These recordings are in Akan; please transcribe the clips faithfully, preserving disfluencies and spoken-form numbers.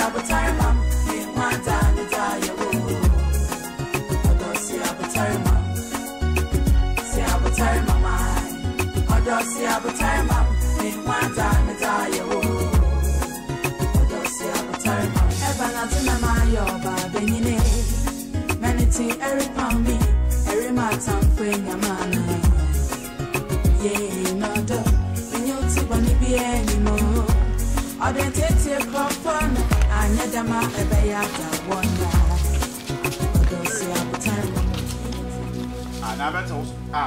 abatari mam, me want to die wo. Odo si abatari mam, si abatari mama. Odo si abatari mam, me want to die wo. Odo si abatari mam. Eba na tuna ma yo ba benyine. Manity every pound me, every matter for yamana. Yeah, no do. When you see bunny be anymore. I don't take your crop fun. I never ma ever yata wonder. I don't see a time. Ah, now that's all. Ah.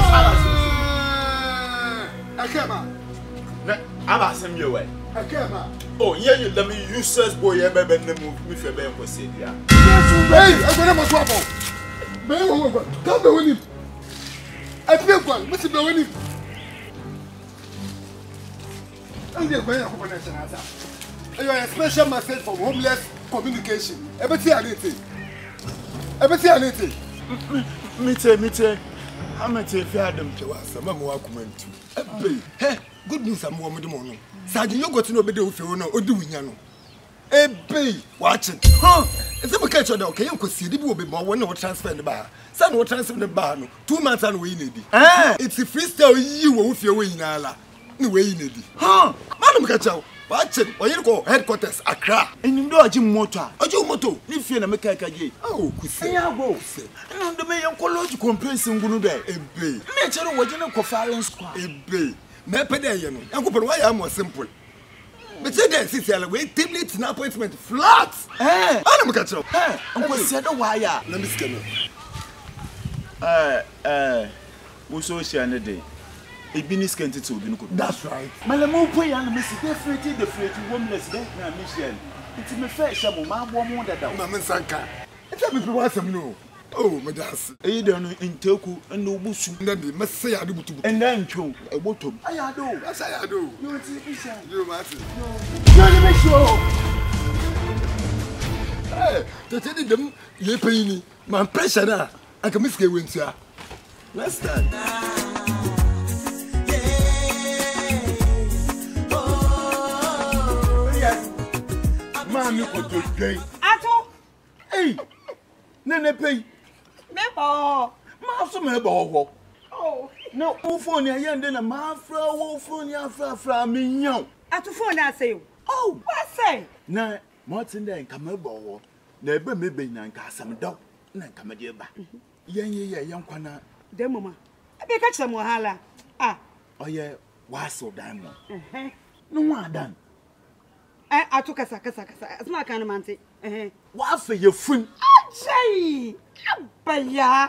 I come on. I'm asking you away. I come on. Oh, yeah, you let me useless boy ever been the move with your band for said, yeah. Hey, I'm going to trouble. Man, come to win him. I feel one, Mister Bewini. I'm going to go to you are a special message from homeless communication. Everything I need. Everything I need. Mite, mite. I'm a tape Adam to us. I'm a walkman too. Hey, good news. I'm warm with the morning. Sergeant, you got to know better if you know or do you know? Hey, bay, watching. Huh? It's a catch on okay. You could see the will be more one or transfer the bar. Son will transfer the bar. Two months and we need it. Ah, it's a freestyle you with your way in Allah. No way in it. Huh? Madam Catchow. Watching, or you go headquarters, Accra. And you know a gym motor. A gym motor, if you're a mechanic. Oh, could say, I go. And the mayor college compensing Gunude, a bay. Nature was in a conference squad, a bay. Mapadayan, and go why I'm more simple. But say that, since I'll wait, tablet an appointment flat. Eh, Madam Catchow. Eh, Uncle said a wire. Let me scan it. Uh, uh, who's so shy day? A business can to do. That's right. Malamu pay and Miss Defrity, the free womanless death, Michelle. It's my first show, my woman that Mamma Sanka. Tell me what some know. Oh, Madame, I don't know in Toku and no bush, and then they must say I do to and then to a bottom. I do, as I do. You must make sure. Hey, to tell them, you pay me, my pressure. I can miss the winter. Let's start. Mammy, what do you say? Ato! Hey! Nene pay! Mebo! Master Mebo! Oh! No, Ophonia, and then a mafra, Ophonia, fra, me young. Ato phone, I say. Oh! What say? Nah, Martin, then come aboard. Never maybe none some dog, none come a dear back. Young, yeah, young corner. The mama. I be catch some wahala. Ah! Oh, yeah, why so damn? No one done. I took a saka saka. It's not kind of man. Eh, what for your friend? Jay! Baya!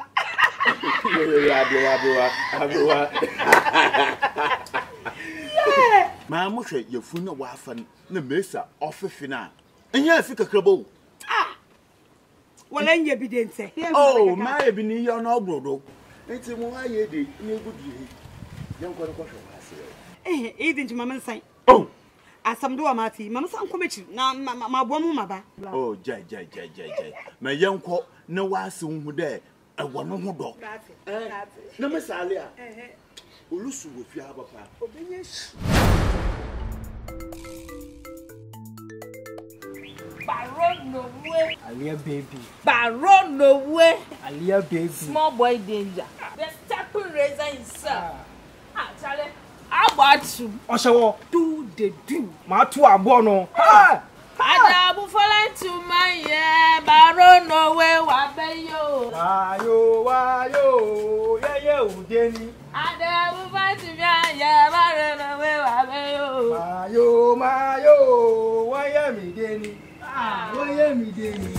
My musha, your friend, a wife and the mesa off a final. And yes, you can crabble. Ah! Well, then you be didn't say. Oh, my beneath your noble. It's a more ye did, you good ye. Young quarter question. Eh, even Mamma say. Oh! As some do a marty, Mamma some commission. Now, my woman, mother. Oh, Jay, Jay, Jay, Jay, Jay. My young court, no one soon would dare. A one more dog. That's it. No, Miss Alia. Ulusu with your papa. Baron no way. Alia baby. Baron no way. Alia baby. Small boy danger. The stepping razor himself. Ah, Charlie. How about you? Oshawo. Do the do. Ma tu abono. Ha! Adabu falling to my yeah. Baron no way. Wabeyo. Wayo, wayo. Yeah, yeah, udeni. Adabu falling to my yeah. Baron no way. Wabeyo. Mayo, mayo. Waya mi deni. Ah, waya mi deni.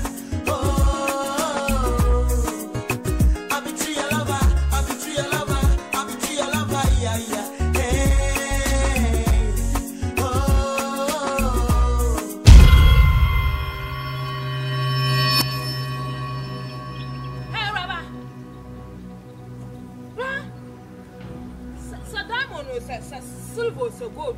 Silver so good.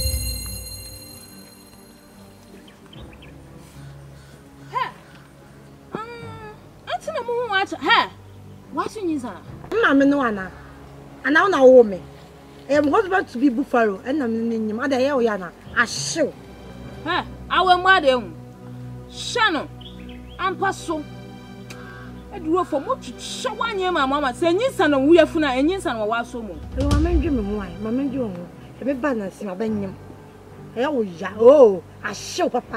Hey, um, it's not more watch. Hey, watching you, sir. Mamma, no one. And now, now, woman. I am husband to be buffalo, and I'm in him. Other Yana. I show. Hey, Awe mwade hu. Shano. Ampa so. Eduro fo mo twawanye ma mama se nyinsa no wo yafuna enyinsa no wa so mo. E wa mendwe me ho ai, ma mendwe ho. E be balance ma banyam. E wo ya oh, ahyew papa.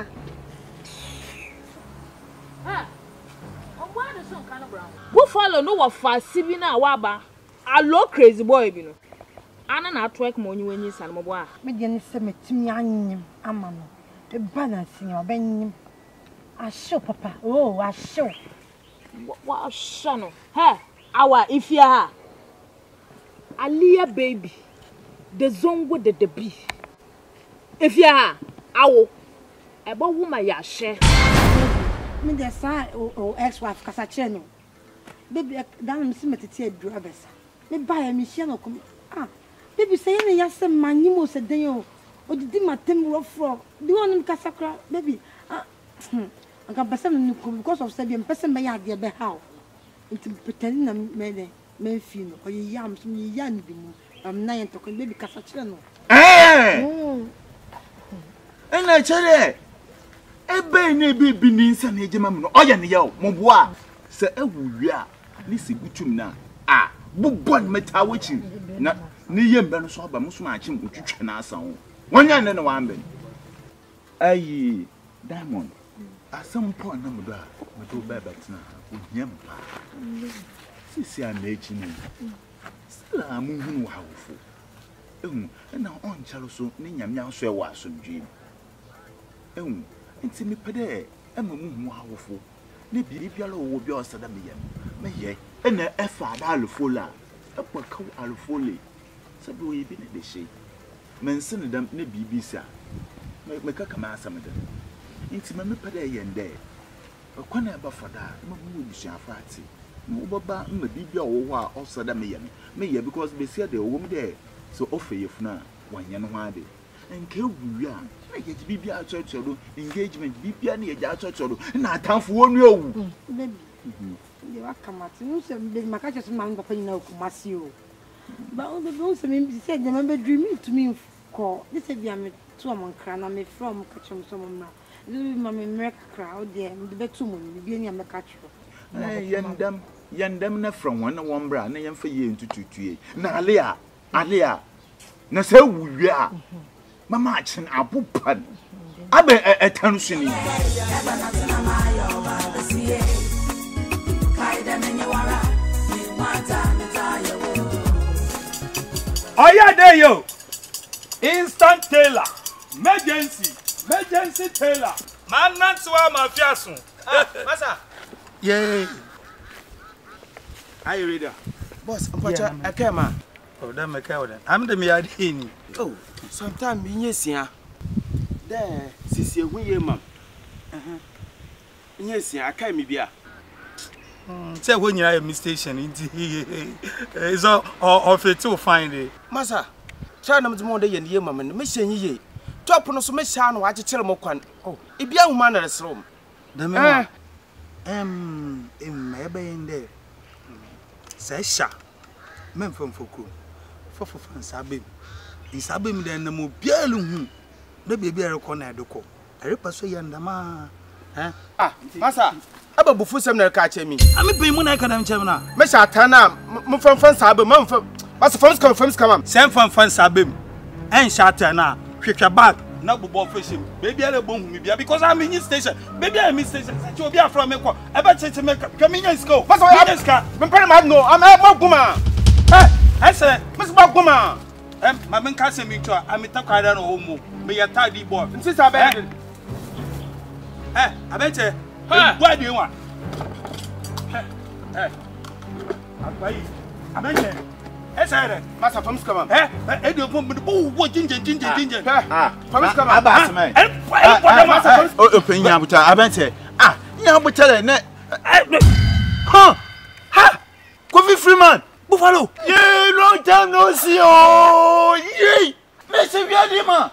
Ha. Ogwa de so kan no brown. Wo follow no wo fa sibi na wa ba. Allo crazy boy bi no. Ana na twerk mo onyi enyinsa no mo bo a. Me de ne se metimi anyim ama no. E balance ma banyam. Ahyew papa. Oh, ahyew. Wa shano. Hey, awa ifia ha. Alia baby. The zongo de the bee. Ifia ha. Awo. Ebo wuma ya she. Me de sa o ex wife kasa che no. Baby dan me se metete aduru abesa. Me ba ya me hia no kom. Ah. Baby say na ya se manimo se den yo. Odidi matem rofro. Di wonu kasa kra baby. Ah. Anka person no because of say person be ya de be how. It pretend na me de me fi no. O yam so me ya ndi mu. Am na yen to baby kasa kire no. Eh. Ena chere. Ebe na bibi ni nsa na ejema mu no. Oya ne yawo mo boa. Se awuwi a ni segutum na. Ah, bubon metawachi. Na ni yembe no so aba muso ma achim otwetwe na asan. Wonya ne ne wambe. Ayi, Diamond. Asam po na mudo a mudo baba tina ohia mpa sisi a na echi ni sala mu hunu hawfo ehun na on charo so ne nyame anso e wa asomdwe ehun enti me pede e ma mu hunu hawfo ne biri biara wo bi osada me yam me ye e na e fa da alfola e kwa ka alfole sabi wo bi ne de she mense ne dam ne bibi sa me kaka ma asam de inti me pede yende akwana aba foda ma bu obusu afati no baba ma bibia wo ho a osada me yame me ye because be see de wo me de so ofe yefuna wanye no ho ade enke wuwi a na ye bibia achochoro engagement bibia na ye achochoro na atamfo wonu awu baby de wakamati no se be makache so man papa nyina okumasi o ba o be o se me se de me dream to me ko this be am to am nkra na me from kachem so mo na mama make crowd there the betu mo ni bi eni ameka chiro eh yandam yandam na from one one bra na yemfa ye ntututue na ale a ale a na se wuwi a mama achen abupan abe etanu sini Oya dey yo instant tailor emergency emergency tailor man nantiwa mafiasun masa yeah are you ready boss ampacha akema oh that make out then I'm the me adini oh sometimes me nyesia there sisi ehunye mam eh nyesia akai me bia say when you are a station is all of it to find it masa try na mdimo de ye mam me hyenye top no so me sha no agekere mo kwan oh ibia huma na resrom the me em em ebe inde say sha mem from fokro fofo fan sabem in sabem de na mo bialu hu na bia bia rekọ na edokọ arepa so ye ndama eh ah masa aba bufu sem na ka che mi ami pe mu na ka dam chem na me sha tana mo fan fan sabem mam fan masa fams come fams come sem fan fan sabem en sha tana hwehwa back na bobo fishim baby are bon hu bia because I'm in station baby I'm in station say obi afro me ko e ba cheche me ka me nya ska masa ya ska me pere ma no am e maguma eh I say masa maguma em ma men ka se mi to amita kwada no homo me ya tadi boy nti sa be eh abeche gwa de wa eh eh abai abeche Esere masa fams come eh eh de pom de bo wo ginger ginger ginger ah fams come abas man eh eh masa o penya abuta abente ah nya abuta ne ha ha Kofi Freeman Buffalo yeah long time no see oh yeah Messi Viadima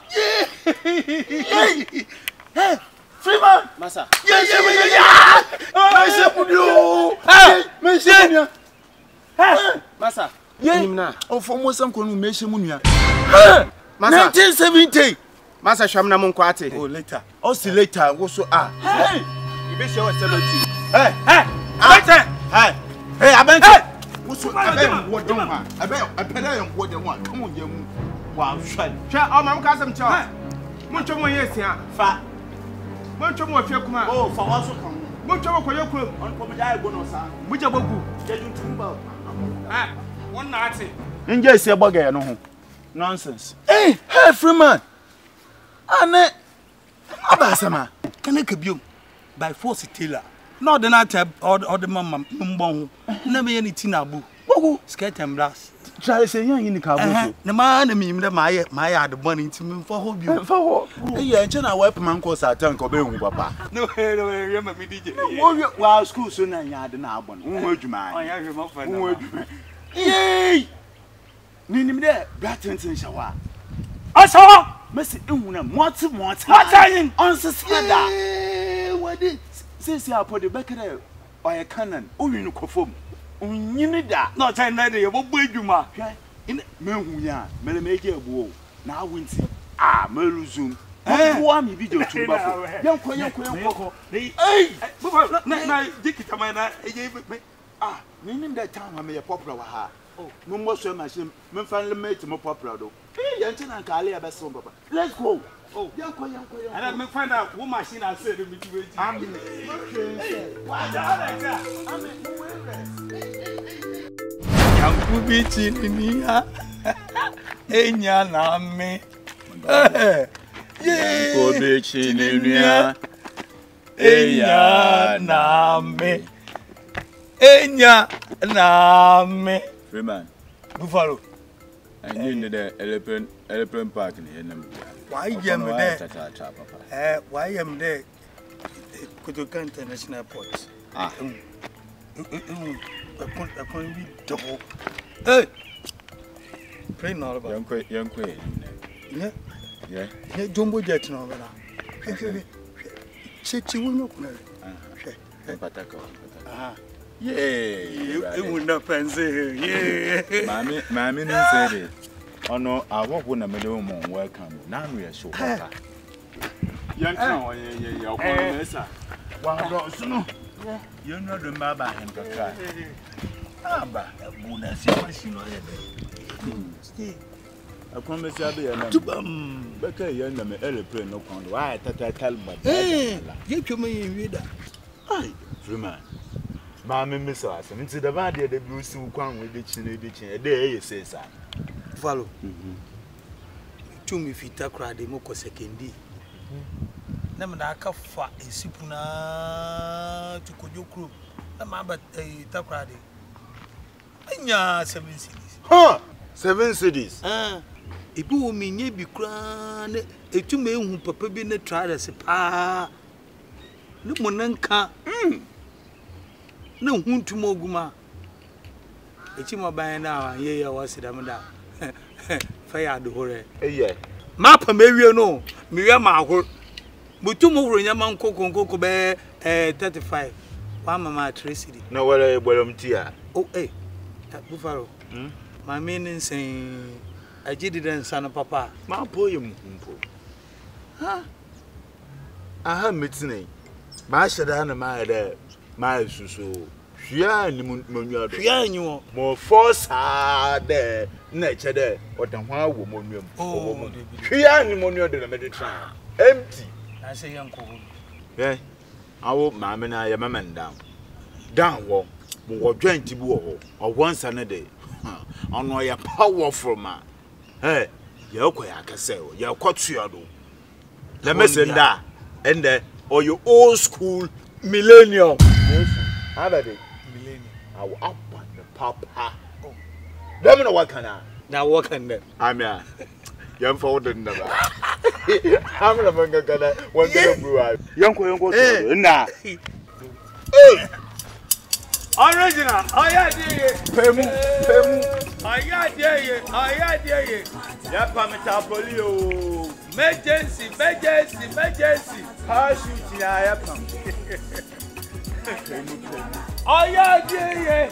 yeah hey Freeman masa yeah yeah yeah Messi Budio hey Messi hey masa yeah, of almost some con mention munia. nineteen seventy. Masa sham na mun kwate. Oh later. O si later wo so ah. Hey. You be sure seventy. Hey, hey. Abete. Hey. Hey, abete. Wo so abem wo don ha. Abe apeda yem wo den wa. Come on yem. Wa hwan. Hwa o mam ka sam cha. Mun chom ye sia. Fa. Mun chom afia kuma. Oh, fa wa so kan. Mun chom ko ye kurom. On ko ja ego no sa. Mu je bogu. Je dun tumba. Ah, won na ate. Nje sia boga no ho. Nonsense. Hey, hey Freeman. Ane abasama. Kana kabio by force tailor. No the not or or the mama mbon. Na me ni tinabu. Bogu skirt and brass. Try say yan yin ka bo. Na ma na mi mde ma ye ma ya de boni ntimi for ho bio. Fa ho. Eh ya nche na wipe man ko satan ko be hu papa. No, no, we ma mi D J. Wo wa school so na nya de na abon. Wo adwuma. On ya hwe ma fa na. Wo adwuma. Yey! Ni ni mde bratentin shawa. Aso! Messi ehuna moti moti. Matayin On sesada. Eh, wadi. Sisi apo de bekere oye canon. O wi no kofom. Onyini da. no time na dey bo bo adwuma. Hwe. Ine mehunya, mele meje abuo. Na awinti. Ah, meluzum. Eh, wo am bi de tumba ko. Yanko yanko yanko. Hey! Na na dikita man na eye me. Ah, ni nim that time am popular wa ha. Oh, no more so machine. Me fan mate mo popular do. Eh, yanti na ka ale abeso papa. Let's go. Oh, yanko yanko yanko. And I me find out what machine I said me to wait. I'm What like that? yanko bi chini ha. Enya na me. Eh. Yanko bi chini ha. Enya na me. Enya na me. Freeman, Buffalo. I knew the elephant elephant park in here. Why am there? Papa. Eh, why am there? Kotoka International Airport. Ah. Um. Um. Upon upon we double. Hey. Pray now about. Yanko yanko. Yeah. Yeah. Yeah, jumbo jet now bana. Che chi wono kuna. Ah. Pataka. Ah. Yeah. You would not fancy. Yeah. Mommy, mommy, no said it. Oh no, I walk when I'm a welcome. Now we are sure. Yan kan yeah yeah yeah ko mesa. Wa do so no. You know the baba him kaka. Aba, buna si machine o ye. Stay. I promise you be na. Tubam. Beka ye na me airplane no kon. Why tata talba. Eh, ye twema ye wi da. Ai, Freeman. Mommy miss us. I'm into the bad the blue suit kwan we de chin de chin. E dey say sa. Follow. Mhm. Chumi fita kra de mo ko sekendi. Na me da aka fa esipu na tukojokro. Na ma ba eh takra de. Anya seven cities. Huh? Seven cities. Ah. Ebi wo mi nye bi kra na etuma ehu papa bi na traders pa. Ne mo nanka. Mm. Na huntum oguma. Echi mo ban na ye ye wo sidam da. Fire do hore. Eh yeah. Mapa mewie no, mewie ma ahor. Butum horo nyama nkoko nkoko be eh thirty-five. Wa mama electricity. Na wala bolom tia. Oh eh. Buffalo. Hmm. My meaning saying I did it son of papa. Ma poem mpo. Ha? Aha meeting. Ma shada na ma de ma susu. Hwia ni monua do. Hwia nyu. Mo force ha de na che de odan ho awo monua. Oh. Hwia ni monua de na me de try. Empty. I say yanko. Eh. Awo ma me na ya mama down. Down wo. Mo wo joint bi wo. O once an day. Ono ya powerful man. Hey, ya ko ya kase o. Ya kwatu ya do. Let me say that. And the or your old school millennium. How about it? Millennium. I will up on the papa. Oh. Let me know what can I. Now what can them? I'm ya. Young forward never. I'm gonna bring a gun. One day, blue. Young Koyon go. Nah. Hey. Original. Oh yeah, dear. Pemu. Pemu. Oh yeah, dear. Oh yeah, dear. Ya pamita polio. Emergency, emergency, emergency. Parachute na ya pam. Oh yeah, dear.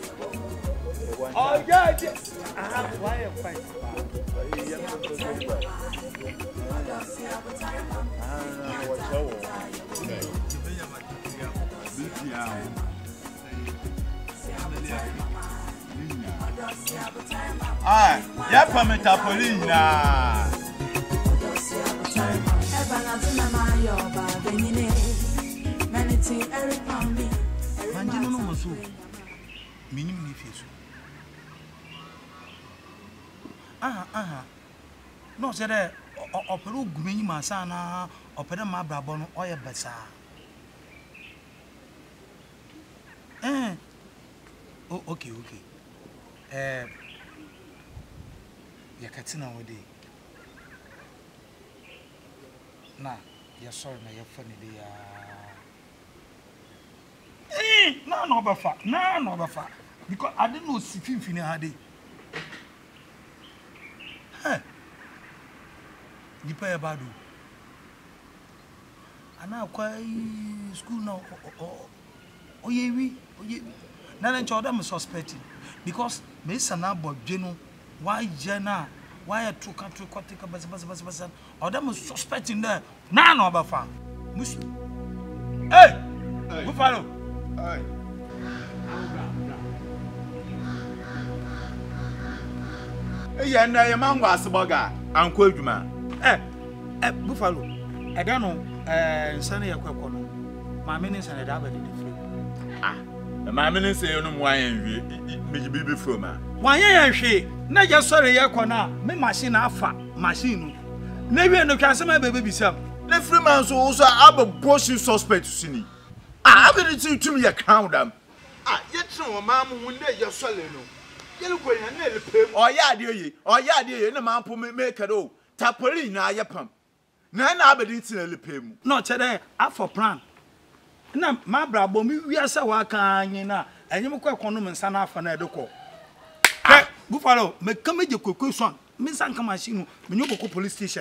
Oh yeah, dear. Ah, why am I? Ah, ya pameta polina. Manjino no maso. Minim ni fieso. Ah ah. No say there opero gumenyi masa na opere ma brabo no oye besa. Eh. Oh okay okay. Eh yakatina wode. Na ya sorry na ya funny dey ya. Eh, na no befa. Na no befa. Because I didn't know si finfini hade. Hey. You pay a badu. And now quite school now. Oh, ye we, oh ye. Now then, I'm suspecting because me sana boy Jeno, why Jenna, why a true country take a bus bus bus bus, or them suspecting there. Nah, no, but far. Muslim. Hey, who follow? Hey. Hey, and I am on was boga, Uncle Juma. Eh, eh, Buffalo. I don't know. Eh, Sunny a quacono. My minister and a double different. Ah, the my minister, you know why me be before ma. Why, yeah, she. Not just sorry, Yakona, me machine alpha, machine. Maybe no cancer, baby, some. The Freeman's also have a bullshit suspect to see. I haven't seen to me a count them. Ah, yet no, mamma, when they just sell no. You're going to nail him. Oh, yeah, dear ye. Oh, yeah, dear, and a man put me make a do. Tapolina, yapam. None aberdeen in the pim. No, today, I for plan. Now, my brabo, we are so working, you know, and you quite condom and son off an educo. Buffalo, make come with your cuckoo son. Miss Anka Machine, Minuko police station.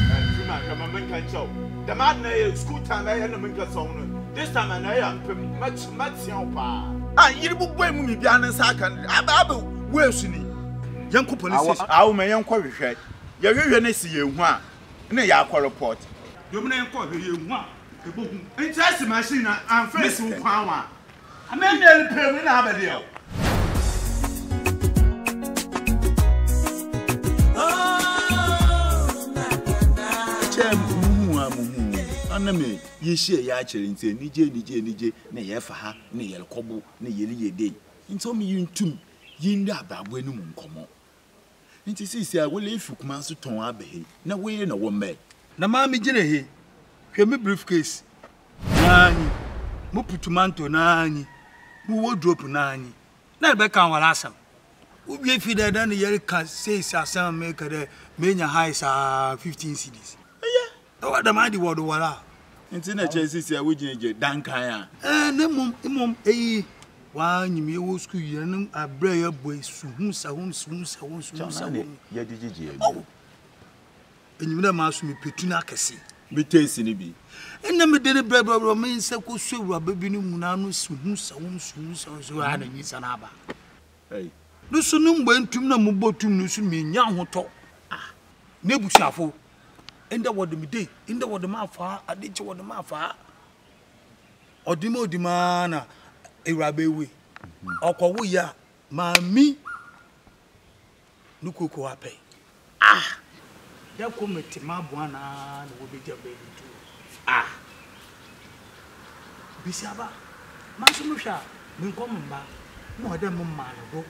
The man, school time, I had a minka song. This time, I am much, much young pa. Ah, you will wait me behind a second. I'm where's he? Young police station. Our my young quarry. You're going to see you one. No, you are report. You may call you one. It's just a machine. I'm facing power. I mean, they'll pay me now, but you. Aname, ye share ya children say, Nije, Nije, Nije, ne yefa, ne yel cobo, ne yeli day. And so me you too, yin da babuenum come. Nti sisi a wole efu kuma so ton abehe na we na wo me na ma me gire he hwe me briefcase nani mo putumanto nani mo wardrobe nani na be kan wala asam wo bi fi da dan yeri ka say asam me ka de me nya high sa fifteen cedis eh o da ma di wodo wala nti na che sisi a wo gine dan kan a eh na mom mom eh wa nyime wo school ye no abre ya boy suhun sahun suhun sahun suhun sahun ya digigi ya enyime na ma so me petuna kese me tesi ni bi enna me de bre bre bre me nse ko sowura babi ni mu na no suhun sahun suhun sahun so ha na nyi sana ba hey no so no mgbe ntum na mu botum no so me nya hoto ah na busuafo enda wode me dey enda wode ma fa adeche wode ma fa odima odima na Irabewe. Okowo ya mami nukoko ape. Ah. Ya komete mabwana na wo beja be tu. Ah. Bisiaba. Maso musha minkom mba. Mo da mo ma no go.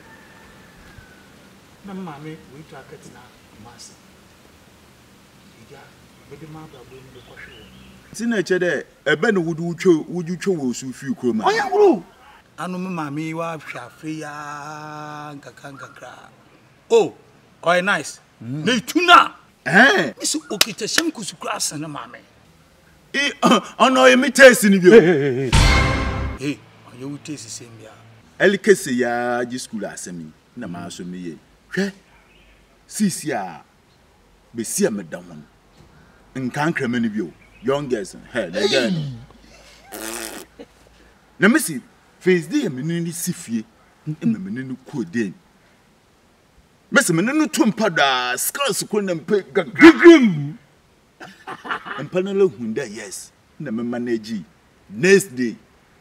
Na mama we to akatina masa. Ija be de mabwa bo ni ko hwe. Tina chede ebe no wudu twa wudu twa wo su fi kroma. Oya wuru. Anu me mami wa hwafe ya nkaka nkakra. Oh, oh nice. Mm. Ne tuna. Eh. Misu okita shem kusukra sana mami. Eh, ono e mi test ni bio. Eh, oyo u test sem bia. Elikese ya ji school asemi na ma so me ye. Hwe. Sisi a be si a medam ho. Nkan krama ni bio. Youngest, hey, again. Na me si face dey me ni sifie e me me ni ko den me se me ni tumpa da skills ko na mpe gagrim Empanelo hunda yes. Na me manage. Next day.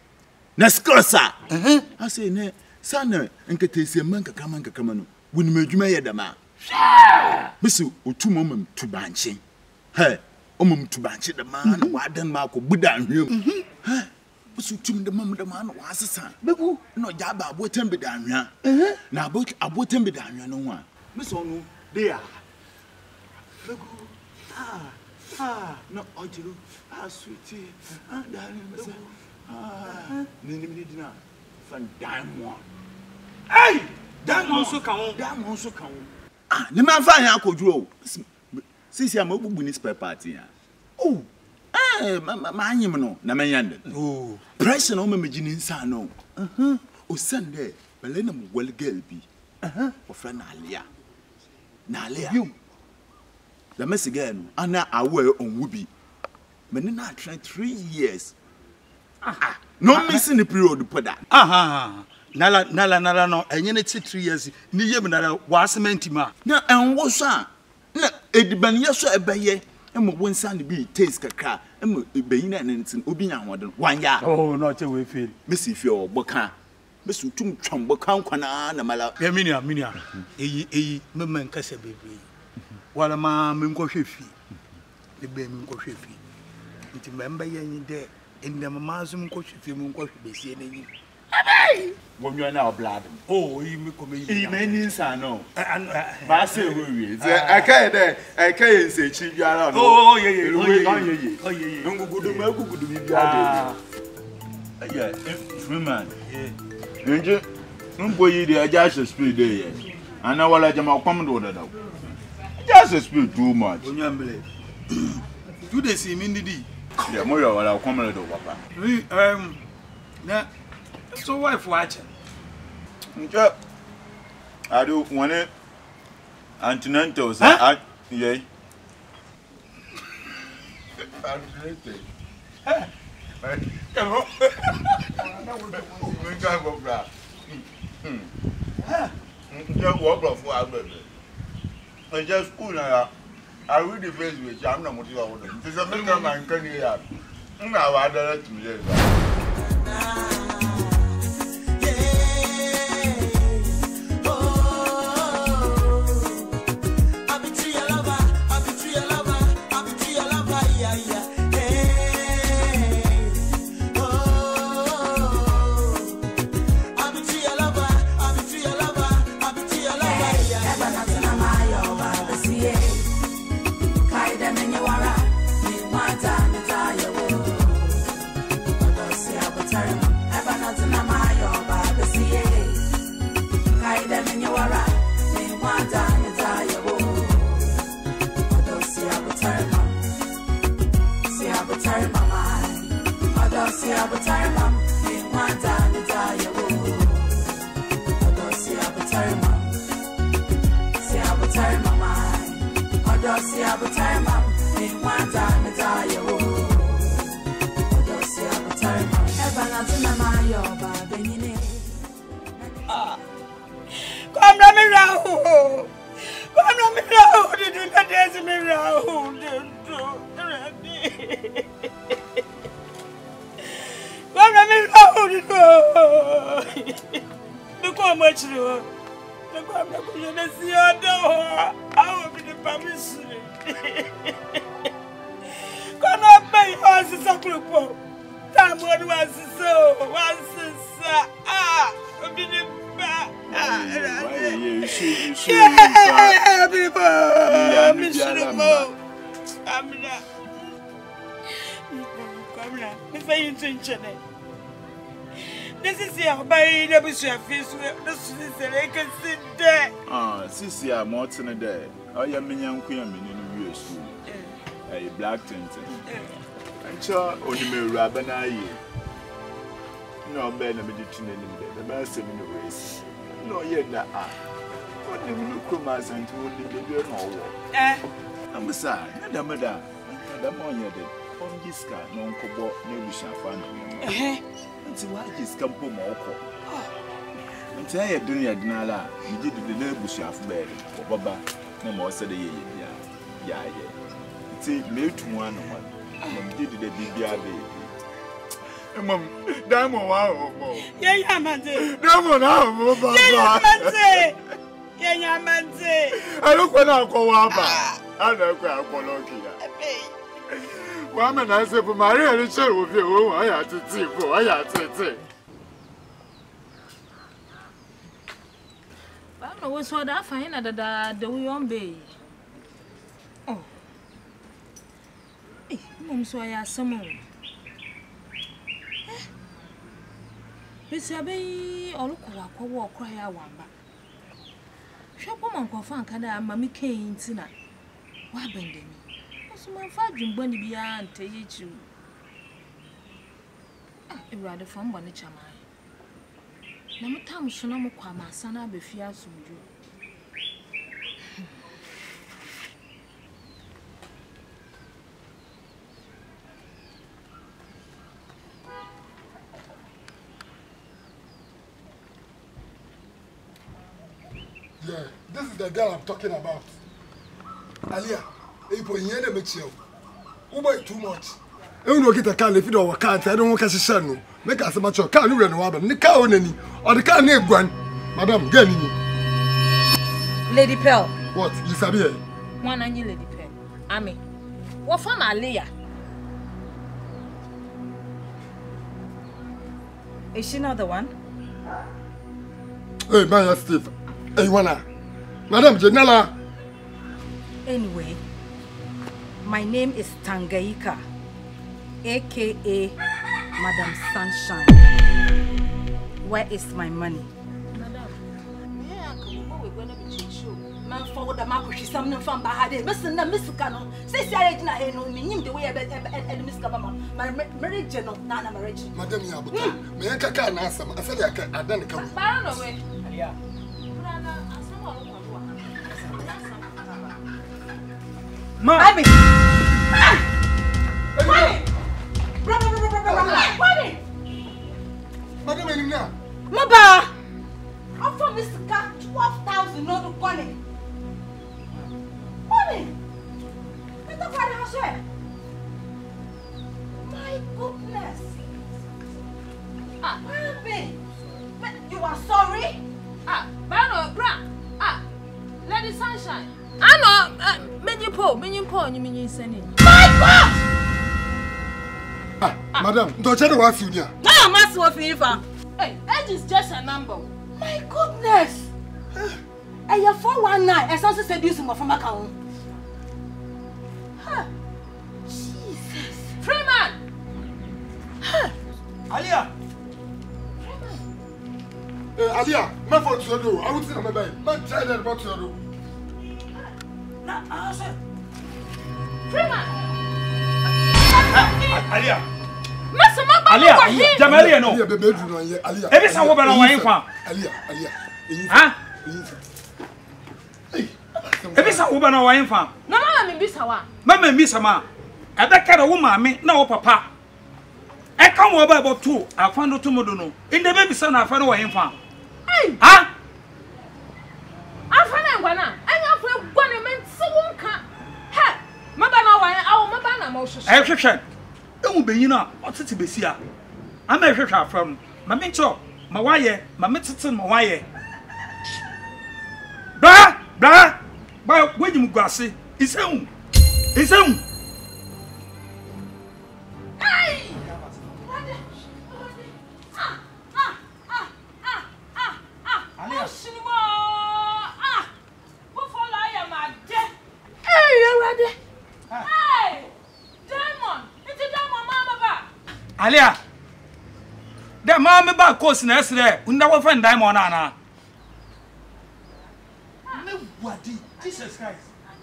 Na skosa. Eh. I say ne sana nketese manka kama nka kama no. Woni madwuma ye dama. Bisu otu momam tubanche. He, omam tubanche dama na wadan ma ko buda anhwem. He. Bisu tum dama dama na wasesa. Beku no jaba abotem bida anhwa. Eh. Na abot abotem bida anhwa no ho a. Bisu no they are. Beku. Ah. Ah, no ojiro. Ah, sweetie. Ah, darling, Mister. Ah, nini nini dina. Fan diamond. Hey, diamond so kan. Diamond so kan. Ah, ne man fa yan akoduro. Sisi am obubu ni spare party ya. Oh. Eh, ma ma anyim no na menyande. Oh. Pressure no me gini nsa no. Mhm. O sande, bele na mo wal girl bi. Mhm. O friend Alia. Na Alia. You. La mesigano ana aware on wubi. Me na try three years. Ah. No missing the period put that. Aha. Nala nala nala no enye ne ti three years ni yem nala wasement ma. Na enwo so a na ediban ye so ebeye emo wonsa ne bi taste kakra emo ebeyin na ntin obi nya hoden wanya. Oh no che we feel. Messi fi oboka. Messi tum twam boka nkwana na mala. Ya minia minia. Eyi eyi mema nkasa bebre. Wala ma me nkohwe fi. Ne be me nkohwe fi. Nti memba ye nyi de ende mama azum nkohwe fi me nkohwe besie na yi. Abai! Wonyo na oblad. Oh, yi me komi yi. Yi me ni nsa no. Ba se wo wi. Ze akai de, akai nse chi biara no. Oh, ye ye. Oh ye ye. Oh ye ye. Ngugudu ma gugudu bi biara de. Yeah, Freeman. Yeah. Nje mbo yi de aja speed dey here. Ana wala jama kwam do da daw. Just speed too much. Onyambele. Do they see me ndidi? Yeah, mo yo wala kwam do papa. We um na so wife watch. Nje I do one antenatal say I yeah. Antenatal. Eh. Come on. Na wo be we ga go bra. Hmm. Ha. Nje wo bro fu agbe. I just school now. I read the face with I'm not motive about them. It's a better man can you have. Now I don't to you. This is your baby, never shall face this is a can sit there. Ah, Sisi, I'm what's in a day. Oh, yeah, me young queen, I'm in the school. A black tinted. And so, only me rabana ye. No, Ben, I'm editing in the best in the race. No, yet that ah. What do you look at and told the baby no Eh? I'm a side, Madame, Madame, Madame, on your day. On this car, no cobo, no wish I found. Eh? Nti waji skampo moko. Nti ya dunia dinala, miji de ne busuafo be ko baba na mo se de ye ye bia ya ye. See, me to one one. I'm did the Bibia baby. Mom, Diamond, wow, Yeah, yeah, man. Diamond, now, Yeah, man. Yeah, yeah, man. I look when I go up. I don't go up. Well, I'm an answer for Maria and share with you. I had to see for I had to say. I don't know what's what I find that the way on bay. Oh, eh, Mum, so I ask someone. Miss Abbey or look walk or walk cry a wamba. Shop woman confirm Kada, Mammy Kane tonight. Why bending? My father when he began to eat you. Ah, a rather fun one, Chamai. No time so no more, my son, I'll be fierce with you. Yeah, this is the girl I'm talking about. Alia, you put here the Mitchell. Who buy too much? You know, get a car if you don't can't. I don't want to see no. Make us a match of car. You run over. Nika on any or the car name one. Madam, get in. Lady Pearl. What? You sabi here? One and you, Lady Pearl. I mean, what fun, Alia? Is she not the one? Hey, man, Steve. Hey, wanna? Madam Janela. Anyway, my name is Tangaika, aka Madam Sunshine. Where is my money? Madam, yeah, we're going to be show. Man, forward the market, she's something from Bahade. Mister Mister Cano, say, I didn't know him the way I had Miss Kabama, my marriage, no, Nana marriage. Madam Yabuta, may I can't answer. I said I don't come. Baron away. Yeah. Ma! Abby! Money! Money! Madam, I'm now. Maba! Offer Mister Cat twelve thousand, not the money. Money! What the fuck I say? My goodness! Ah, Abby! You are sorry? ah, Baron, bra, ah, Lady Sunshine. I know, uh, many po, many po, you mean you sending. My God! Ah, madam, don't you know what you do? No, Master of Ifa. Hey, age is just a number. My goodness! And you're four one nine, and something said you some from account. Huh. Jesus. Freeman! Huh. Alia! Eh, Alia, my fault to do. I would say my baby. Man, try that about to do. Now, I said, Freeman! Alia! Master, my Alia! baby, here! Jamalia no! Alia, baby, do not hear. Alia. Every time we better wine for. Alia, Alia. Huh? Hey. Every time we better wine for. No, no, me bisa wa. Mama miss ama. Ebe kada wo mama na wo papa. E kan wo ba about two. Afando to modo no. In the baby son afando wo yin fa. Hey! Huh? Afana ngwana. Anya afọ gwana men se wonka. He! Maba na wa, awo maba na ma ohwehwe. Eh hwehwe. Ewu benyin a otete besi a. Ama hwehwe afam. Ma me ncho, ma waye, ma me tete ma waye. Bra, bra. Ba wanyim guase. Isem. Isem. Hey! Ah, ah, ah, ah, ah, ah. Alia. Oshinimo. Ah. Before I am a dead. Hey, you ready? Hey! Diamond! It's a diamond, mama ba. Alia. The mama ba course na esre. Unda wo fan diamond na na. Me wadi. Jesus Christ.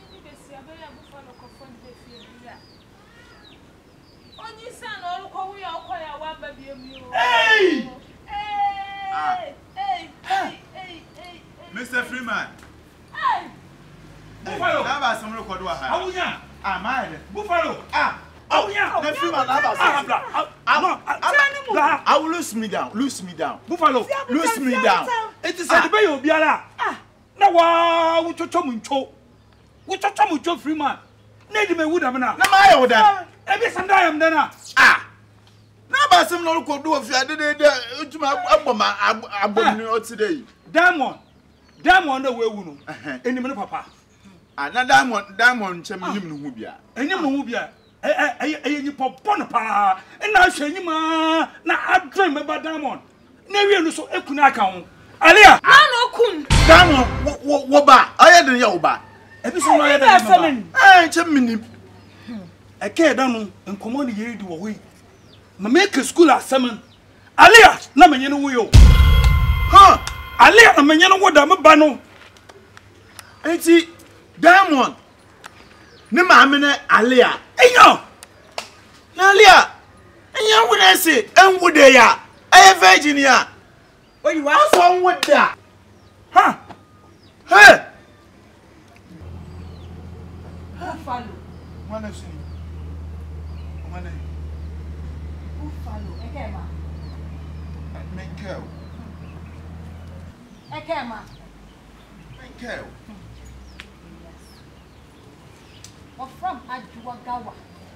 Hey! Hey! Hey! Hey! Hey! Hey! Mister Freeman. Hey! Buffalo. Na ba some record wa ha. Awunya. Ah, my. Buffalo. Ah. Awunya. Na Freeman na ba Ah, some. bla. Bla. I will lose me down. Lose me down. Buffalo. Lose me down. It is a be obiara. Ah. Na wa wo chocho mu ncho. Wo chocho mu ncho Freeman. na di me wu da me na na ma ya wo da e bi sanda yam da na ah na ba sem no ko do ofi ade de de utuma agboma agbom ni otide Diamond Diamond na we wu no enim ne papa ah na Diamond Diamond nche me nim no hu bia enim no hu bia eh eh nyi popon pa na hwe nyima na adre me ba Diamond na wie no so ekuna aka ho Alia na no kun Diamond wo ba aye de ya wo ba ebi so no ya da me eh nche me nim eke da no enkomo ne yeri di wo wi ma make school asaman Alia na menye no wo yo ha Alia na menye no wo da me ba no enti Diamond ne maame ne Alia enyo na Alia enya wo na se enwo de ya aye Virginia oyi wa so nwo da ha he Buffalo Mwana si. Mwana. Buffalo ekema Menkel. ekema Menkel. We're from Ajuagawa.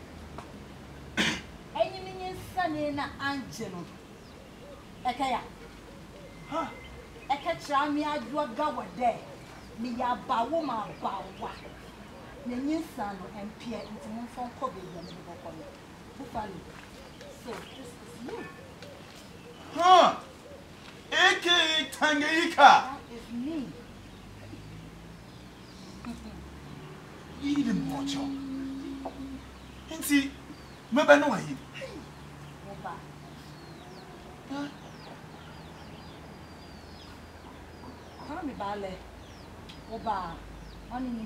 Any minion sunny na Angelo. Ekaya. ha Ekachami Ajuagawa there. Me ya bawuma bawa. Nenyin sano and Pierre into one phone call baby. Buffalo. So this is you. Huh. Eke Tanganyika. That is me. Yidi mocho. Enti meba no ayi. Oba. Kami bale. Oba. Oni.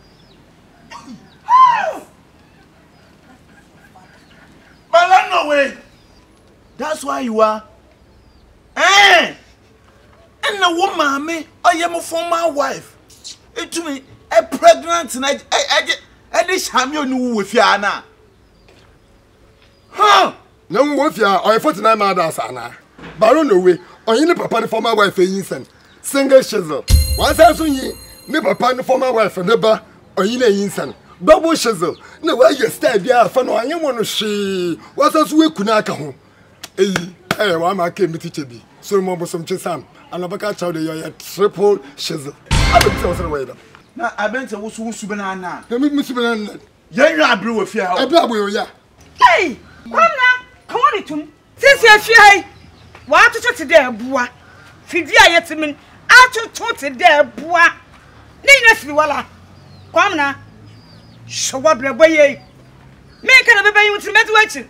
Bala no way. That's why you are. Eh. And the woman me, I am a former wife. It to me a pregnant tonight. I I I this hamyo nu with ya na. Huh? Na wo fia o forty-nine mothers ana. Baro no way. Onye ne papa ne former wife yinsen. Single shizzle. One say so yi ne papa ne former wife ne ba onye ne yinsen. Double shizzle. Na wa ye style bia fa no anye mo no hwe. Wa say so we kuna aka ho. Eyi, eh wa ma ke mi teacher bi. So mo bo som chisam. Anabaka chaw de yo triple shizzle. Abi tell so we da. Na abente wo so wusu bena na. Na mi mi su bena na. Yan yu abre wo fia. Abi abo yo ya. Hey, come now. Come on itum. Since you fie, wa to to dey abua. Fidi ayetimin, atutu to dey abua. Ni na fi wala. Come na. Showa brebo ye. Me kana bebe yin timetu achi.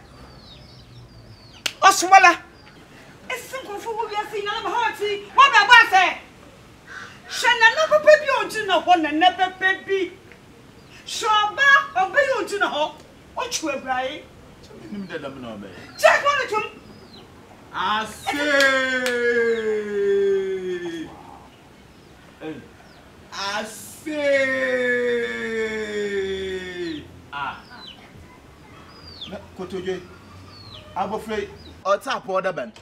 Oswala. Esin ko fu wo bi asi na ba hoti. Wo ba ba se. Shana no papa bi onju na ho na na papa bi. Shoba obey onju na ho. O chu ebrai. Nim de lam no me. Check on it. Ase. Ase. Ah. Na kotoje. Abofre o tap order ben.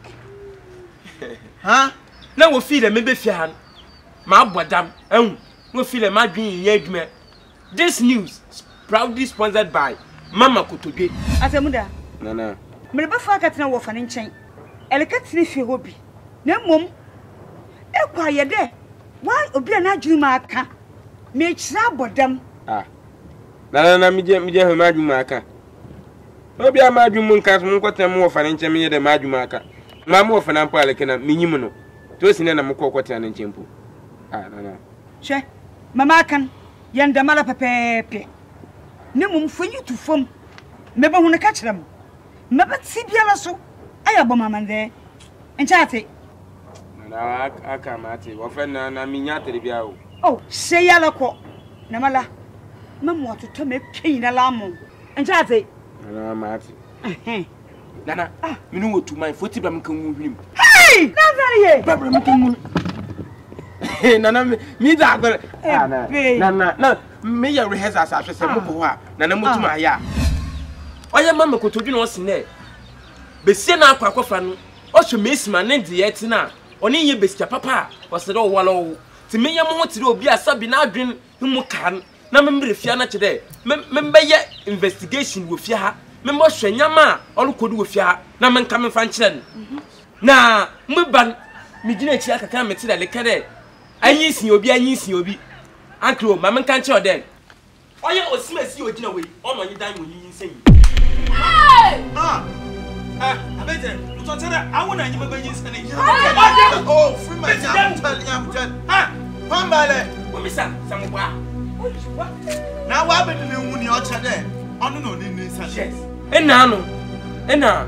Ha? Na wo feel me be fia ma bodam ehun wo feel ma dwin ye adwuma. This news is proudly sponsored by Mama Kotodwe. Atemuda. Nana. Me ba fa katena wo fa ne nchen. Eleka tiri fi hobi. Na mom ekwa ye de. Why obi na adwuma aka? Me kira bodam. Ah. Nana na mi je mi je ho ma adwuma aka. Obi ama adwuma nka so nkotem wo fa ne nchen me ye de ma adwuma aka. Ma mo fa na mpa eleka na menyim no. To sine na mko kwota na nchen pu. Ah nana. She. Mama kan yanda mala pepepe. Ne mum fanyi tu fam. Me ba hu ne ka kiram. Me ba ti biala so. Aya bo mama nde. Encha ate. Nana aka mate wo fa na na minya tere bia o. Oh, she yala ko. Na mala. Mamu atoto me twin na lamu. Encha ate. Nana mate. Eh. Nana, ah, me no to my forty bam kan wu hwim. Hey! Nazari ye. Babra me kan wu. Nana me da agore. Nana, na me ya rehearse as ahwese mo bo ha. Nana mutuma aya. Oya mama Kotodwe no sine. Besie na akwa akwafa no. O hwe mesima ne de yeti na. Oni ye besia papa. O se do wala o. Ti me ya mo tire obi asabi na adwen mu kan. na membre fia na chede membe ye investigation wo fia ha membo hwanyama olukodu wo fia ha na menka me fa nkyere na mban me gina chi akaka me tira le kede anyi sin obi anyi sin obi ankro ma menka nkyere den oye osimasi ogina we ono nyi dan wo yin nsen ah ah abete to tell I want to give you something. Oh, free my jam, tell you, tell. Ah, Pambale. What me say? Samwa. Now what been the money out there? I don't know the news. Yes. And now, and now.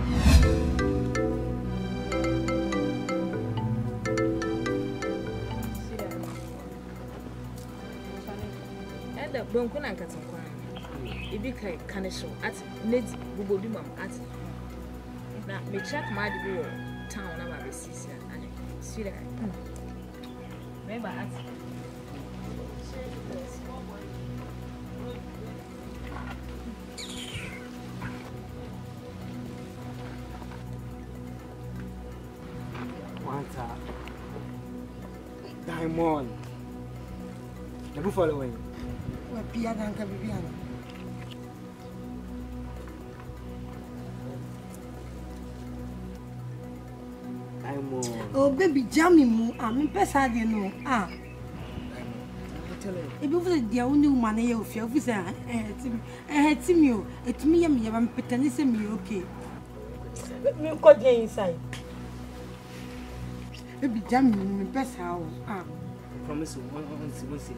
And the Bonkuna Katakwan. If you can show at Ned's Bubodimam at. Na me check my degree town na ma be sisi ani see that remember at Wanta Diamond never following wa pia danka bibiana oh baby jammy mu ah me pesa de no ah e bi fu de uni woman e ofia fu say eh timi eh timi o etimi ye me ye ba me petani say me okay me ko dey inside baby jammy me pesa o ah promise you one one see one see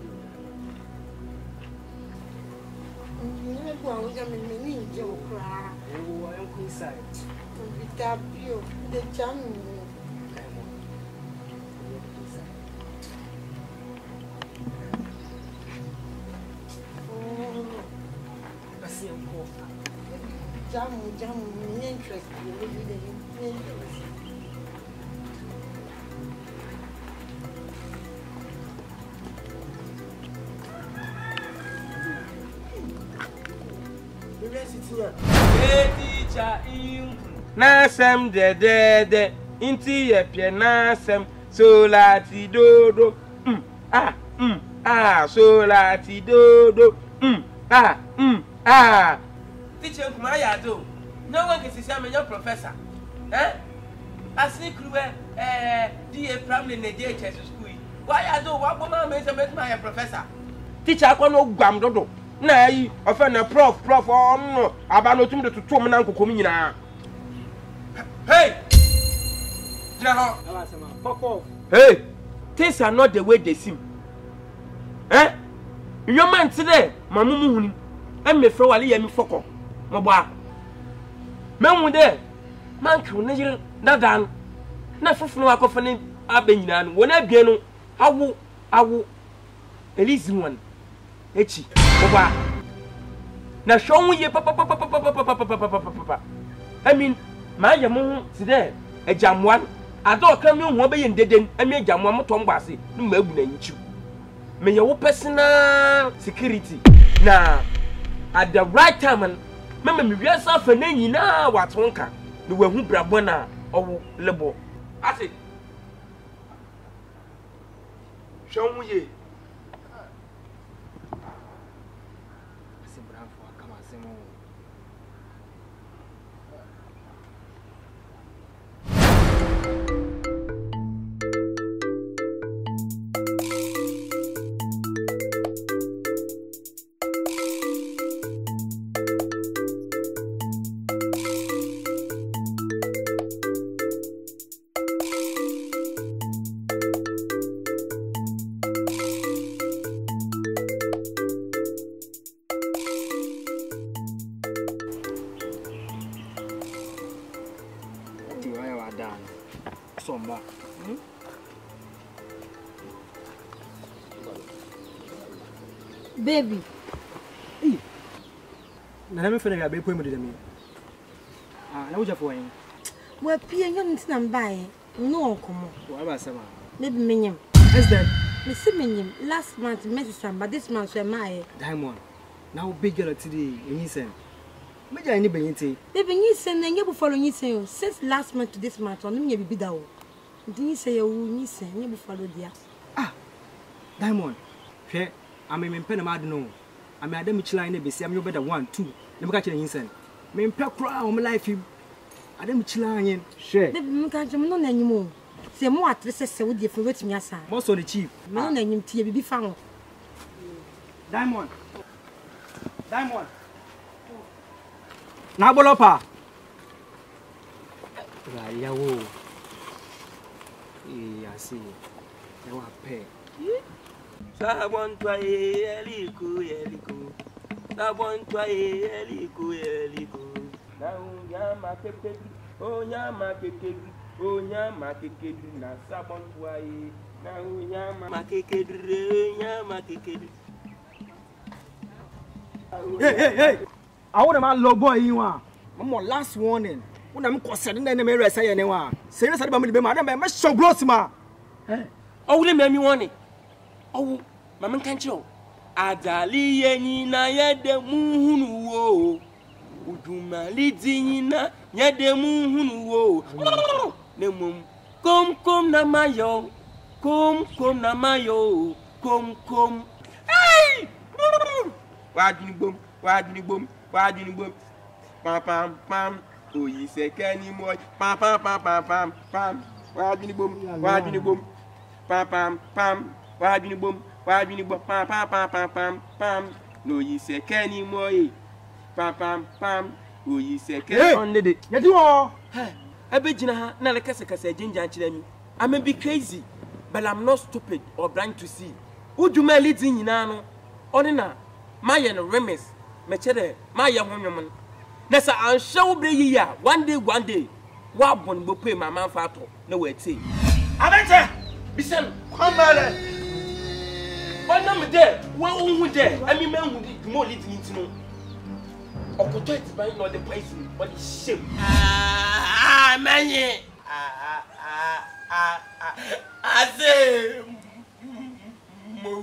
you go on jammy me ni je o kra oh I am inside vitabio de jammy Jamu, jamu, me interest. Nasem de de de inti ye pie nasem so lati dodo mm ah mm ah so lati dodo mm ah mm ah teacher kuma ya do no one can say me your professor eh asini kruwe eh di e primary na D H S school why ya do wa boma me say me my professor teacher akwa no gwam dodo na yi ofa na prof prof on aba no tum de tutu me na nkokom nyina hey Jaho fuck off hey things are not the way they seem eh your man today mamumu huni em me fro wale ya mi foko mo ba menwu de man kru ne yire dadan na fofunu akofa ne abanyina no wona abie no awu awu elisi won echi mo ba na hwonwu ye papa papa papa papa papa papa I mean ma ya mo today ejamwan ado kan mi hu obeyi ndeden emi ejamwan mo to mgbase no ma abu na nyichu me ye wo personal security na at the right time and mama me wiasa fa na nyina watonka no wahu brabo na owo lebo ase hwonwu ye ase branfo kama asemo somba hmm? Baby eh na me fene ga be po mu de me ah na wuja fo yin wa pie nyam ntina mbae no onkomo wa ba sama baby menyam is that me see menyam last month Messi Samba this month so my Diamond now big girl today yin sen me ja ni benyinte baby yin sen na nyebu follow yin sen since last month to this month on me bibi da o din say you yin sen nyebu follow dia ah Diamond hwe ame me mpene ma de no I'm a damn chila in the base. I'm your better one, two. Never catch any instant. Me pet cry on my life. I damn chila in. Share. The can't know anymore. Say more at least say with your favorite Miasa. Most of the chief. No name T B found. Diamond. Diamond. Now, Bolopa. Yawo. I see. Now I pay. Sabon twaye eliku eliku. Sabon twaye eliku eliku. Na unyama kekebi, unyama kekebi, unyama kekebi na sabon twaye. Na unyama kekebi, unyama kekebi. Hey, hey, hey! I want my low boy you are. My last warning. When I'm concerned, then I'm a say anyone. Say, I'm going to be madam, I'm so gross, ma. Oh, let me want it. Oh, Mamma can't you? Adali yeni na yede muhunu wo. Uduma lidi na yede muhunu wo. Nemum. Kom kom na mayo. Kom kom na mayo. Kom kom. Hey! Wadini boom, wadini boom, wadini boom. Pam pam pam. Oh, you say can you more? Pam pam pam pam pam pam. Wadini boom, wadini boom. Pam pam pam. Wadini boom, wadini boom. Pam pam pam pam pam pam. No, you say can you more? Pam pam pam. Oh, you say can on the day. You do all. Hey, I bet you know, now the case is a ginger and I may be crazy, but I'm not stupid or blind to see. Would you my leads in Yano? Onina. Maya no remes, mechere, Maya woman. Nessa, I'll show be ya one day, one day. What one will pay my man fato, no way say. Aventer! Listen, come on. One number there, one would there, I mean, man would more little into no. Or could it by not the place, but it's shame. Ah, man, ah, ah, ah, ah, I say, move.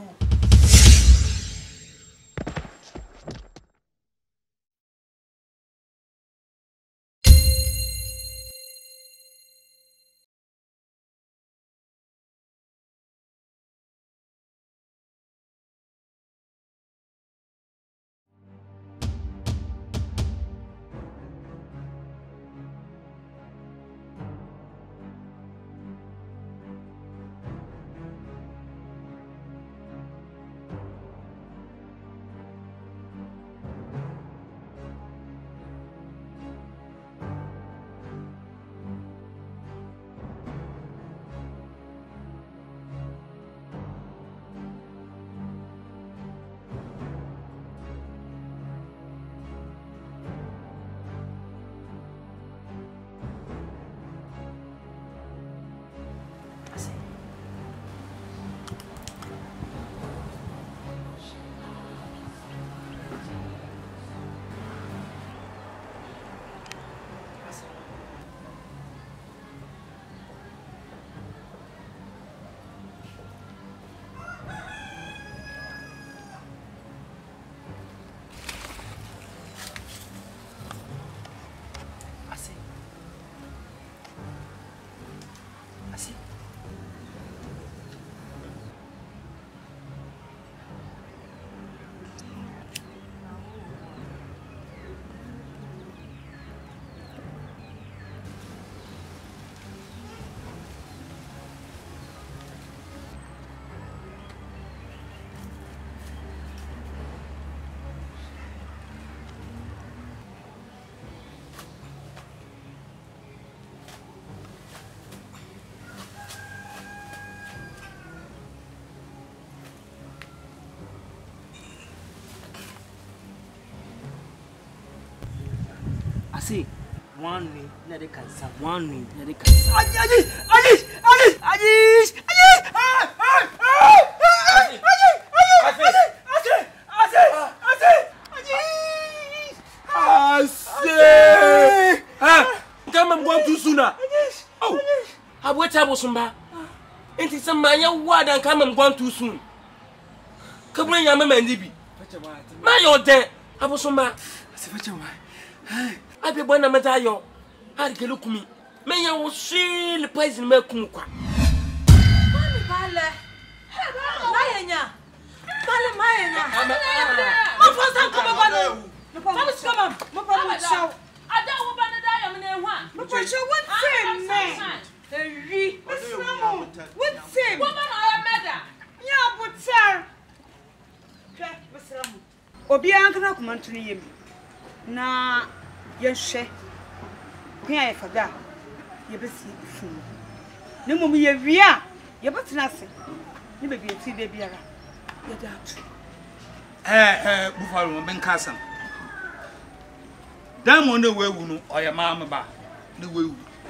See, one way, not a cancer, one way, not a cancer. Alice, Alice, Alice, Alice, Alice, Alice, ah, come and go too sooner. Oh, I wait about somebody. It is a man word and come and go too soon. Come on, young man, Libby. My old day, I was somebody. I be born a metayo. I can look me. May I will see the place in Melkunka. Pale, Mayanya, Pale Mayanya, Mufasa come on. Mufasa come on. Mufasa. Ada wo ba na da yam na ehu a. Mufasa what say me? Ewi. Mufasa. What say? Wo ba na ya meda. Nya butar. Hwe Mufasa. Obi an kana kuma ntuni yem. Na yehwe. Kwa ya faga. Yebesi fu. Ne mum ye wia. Yebetena ase. Ne bebi eti de biara. Yeda atu. Eh eh Buffalo mo ben kasam. Diamond no wewu no oya ma me ba. Ne wewu.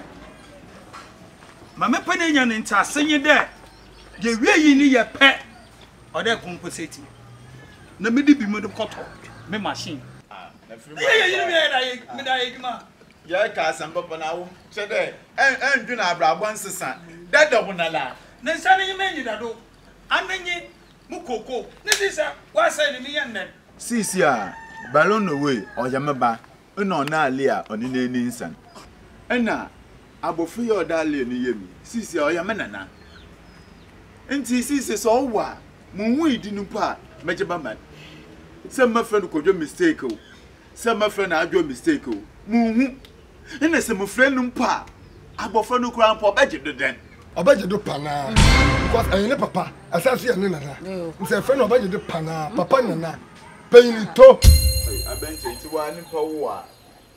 Ma me pa na nya ne nta asenye de. Ye wie yi ni ye pe. Ode compensate. Na me di bi mo de koto. Me machine. Ah, na free. Ye ye ye me da ye me da ye ma. Ya ka san papa na wo. Che de en en dwu na abrabon sesa. Dada wo na la. Ne nsa ne me nyi da do. Anenye mu koko. Ne sisa wa sai ne me ye nnen. Sisi a balon no way oyameba una na ali a oni na eni nsan. Ena abofu ye odale ni yemi. Sisi a oyamenana. Enti sisi so wa mu hu idi nu pa mejeba man. Se ma friend ko dwo mistake o. Se ma friend na adwo mistake o. Mu hu. Ena se mu friend nu pa abofu nu kura mpo beje deden. Obaje do pana because ayene papa asase ye ne nana. Nse friend obaje do pana papa nana. Payini to. Hey, abenche nti wa ni pa wo a.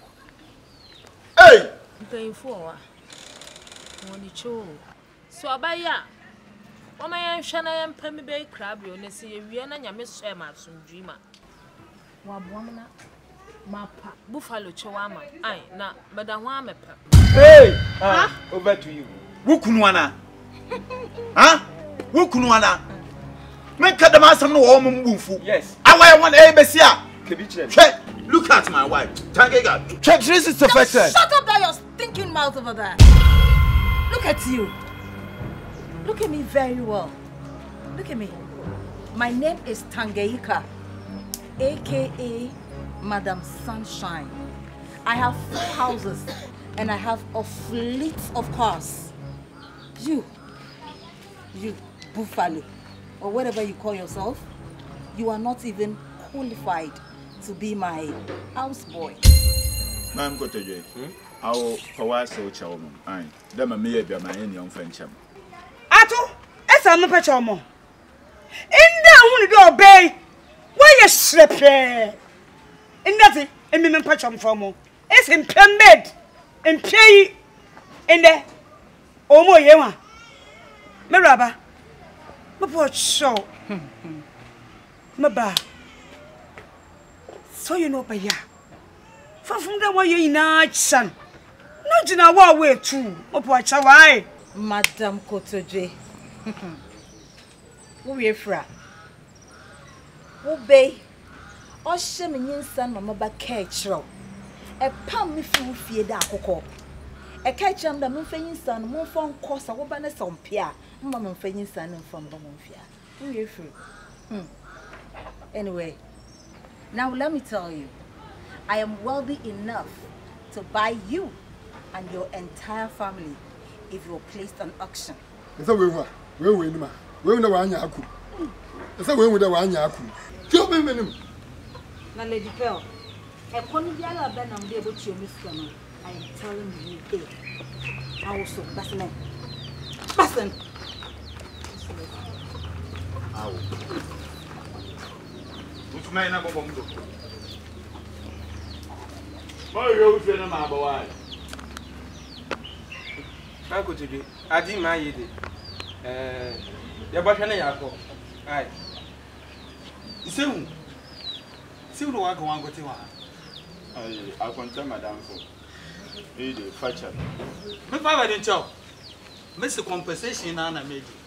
Hey! Mpanyinfo wa. Woni cho. So abaya. Mama yan hwa na yan pami be krabio ne se ye wie na nyame so ma asundwima. Wa boam na mapa Buffalo chewama. Ai na beda ho amepa. Hey! Ah, over to you. Wukunu ana. Ha? Wukunu ana. Men kada ma asam no wo mo mbufu. Yes. Awai won e besia. Look at my wife. Tangega. Check this is the first time. Shut up that your stinking mouth over there. Look at you. Look at me very well. Look at me. My name is Tangeika, aka Madam Sunshine. I have four houses and I have a fleet of cars. You, you Buffalo, or whatever you call yourself, you are not even qualified to be my houseboy. Ma'am Kotoje, I will power so charming. Aye, them a mere be my young French. Ato, esa no pa chomo. Inda hu ni do obey. Why you slepe? Inda ti emi me pa chom from. Esa mpemmed. Mpei inde. Omo yewa. Me raba. Me po show. Me ba. So you know, Paya. From the way you not son. Not in our way too. What why? Madam Kotoje. Who we fra? Obey. O shemin son mama ba catchro. E pam me fu fie da akoko. E catcham da me fanyin son mo fon kosa wo ba na sompia. Mama me fanyin son from ba mo fia. Who we fra? Hmm. Anyway, now let me tell you, I am wealthy enough to buy you and your entire family if you're placed on auction. Is that we were? We were in ma. We were na wanya aku. Is that we were na wanya aku? Kill me minimum. Now, Lady Pearl, a convivial ben am able to mister. I am telling you, hey, I also that's name. Person. Ow. Which man na bombo mdo. Boy yo fe na ma ba wa. Uncle today, I didn't mind it. Eh, ya ba hwe na yakọ. Ai. Isewu. Isewu no wa ga wan gote wa. Ai, akonta madam fo. E de facha. Me fa ba den chow. Me se compensation na na meji.